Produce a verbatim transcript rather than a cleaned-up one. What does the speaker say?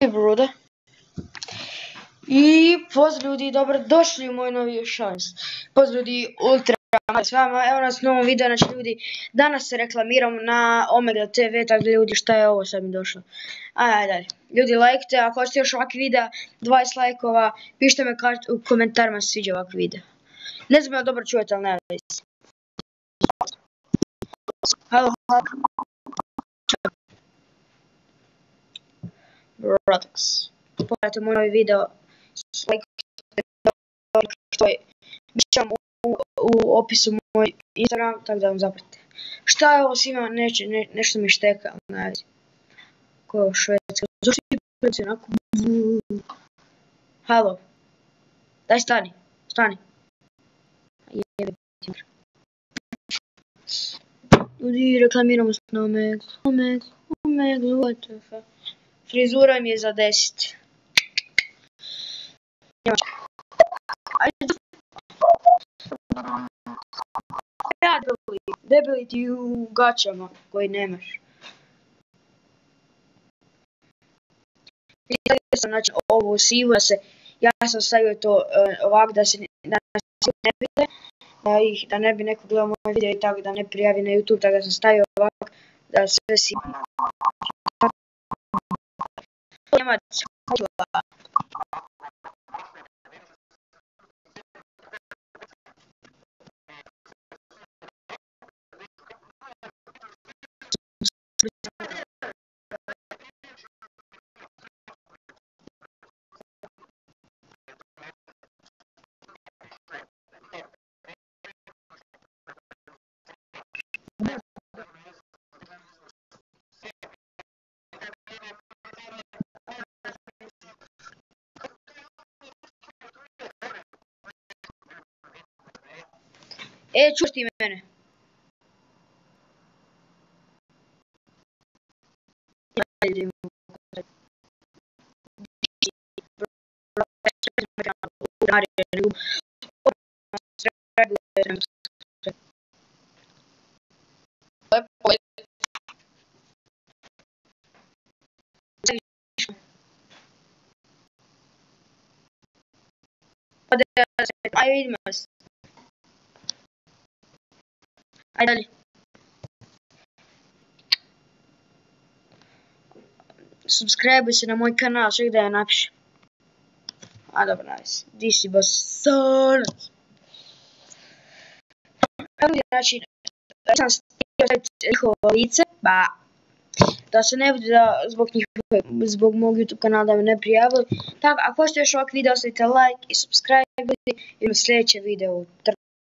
Bruda. I pozdrav ljudi, dobrodošli u moj novi šans. Pozdrav ljudi, ultra s vama, evo nas u novom videu, znači ljudi, danas se reklamiram na Omega te ve, tako da ljudi, šta je ovo sad mi došlo. Ajde, ajde, ljudi, lajkite, ako hoćete još ovakvi videa, dvadeset lajkova, pišite me u komentarima se sviđa ovakvi video. Ne znam ja dobro čujete, ali ne vezi. Halo, halo. Rotax. Pogledajte moj novi video, bit će vam u opisu moj Instagram, tako da vam zapratite. Šta je ovo svima, neće, ne, nešto mi šteka, ne vezi. Ko je ovo Švedska? Zašto ti preci onako? Halo. Daj stani, stani. Jebe ti. Ljudi, reklamiramo se na Omega, Omega, Omega, what the fuck. Frizura mi je za deset. Ja debeli, debeli ti u gaćama koji nemaš. Znači ovo sivo da se, ja sam stavio to uh, ovak da se da ne vide, da, ih, da ne bi neko gledao moj video i tako da ne prijavi na YouTube, tako da sam stavio ovak da sve sivo. Njemac, e, čuš ti mene? Ajde, vidimo vas. Ajde dalje. Subscribe se na moj kanal, sve da ja napišem. A dobro, nice. Di si bosanac. Znači, sam stavio njihovo lice, ba, da se ne bude da zbog njihove, zbog mog YouTube kanala da me ne prijavili. Tako, ako hoćete još ovak video, ostavite like i subscribe i u sljedećem videu.